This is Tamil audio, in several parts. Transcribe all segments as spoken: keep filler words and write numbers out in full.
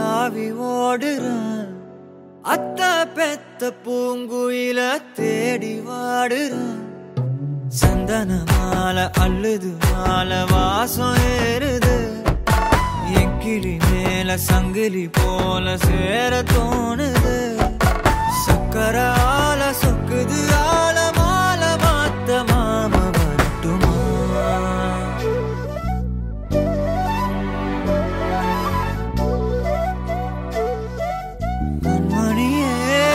தாவி ஓடுறேன். அத்த பெத்த பூங்குயில தேடி வாடுறேன். சந்தன மாலை அள்ளுது மாலை வாசம் ஏறுது. என் கிளி மேல சங்கிலி போல சேர தோணுது. சக்கர ஆல சொக்குது ஆல மால மாத்த மாம வரட்டுமா? கண்மணியே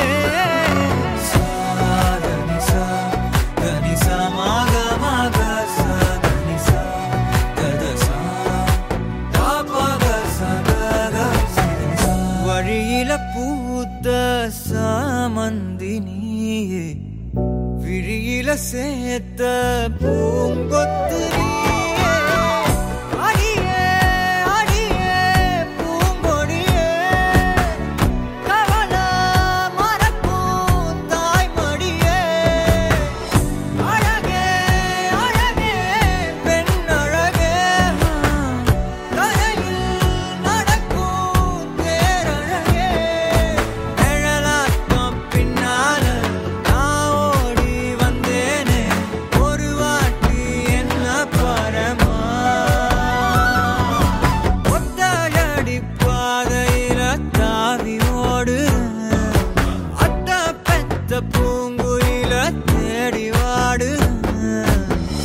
சாதனிசா தனிசா மாக மாக சாதனிசா ததசா தாபக சதக சிதனிசா. வழியில பூத்த சாமந்தினியே விழியில சேர்த்த பூங்கொத்து நீயே. அடியே அடியே பூங்கொடியே கவல மறக்கும் தாய்மடியே. அழகே அழகே பெண் அழகே கரையில் நடக்கும் தேரழகே. நிழலாட்டம் பின்னால நான் ஓடி வந்தேனே ஒரு வாட்டி என்ன பரமா. ஒத்தையடி பாதையில தாவி ஓடுறேன். அத்த பெத்த பூங்குயில தேடி வாடுறேன்.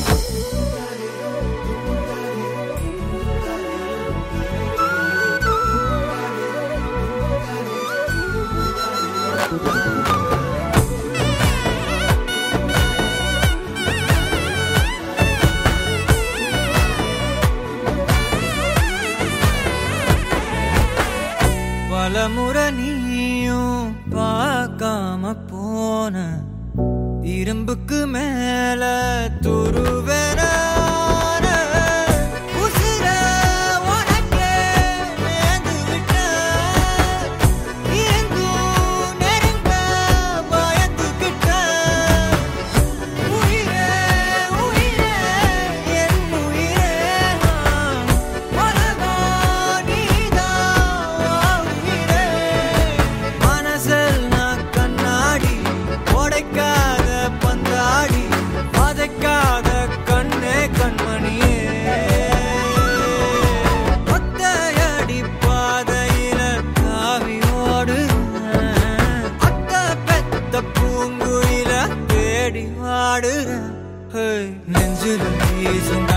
பலமுறை நீயும் பார்க்காம போன இரும்புக்கு மேல துருவென உசிர உனக்கே நேர்ந்து விட்டேன். இருந்தும் நெருங்க பயந்துகிட்டேன். உயிரே உயிரே என் உயிரே உலகம் நீதான் உயிரே. மனசில் நான் கண்ணாடி உடைக்காத பந்தாடி வதைக்காத கண்ணே கண்மணியே. ஒத்தையடி பாதையில தாவி ஓடுறேன். அத்த பெத்த பூங்குயில தேடி வாடுறேன். நெஞ்சில வீசும்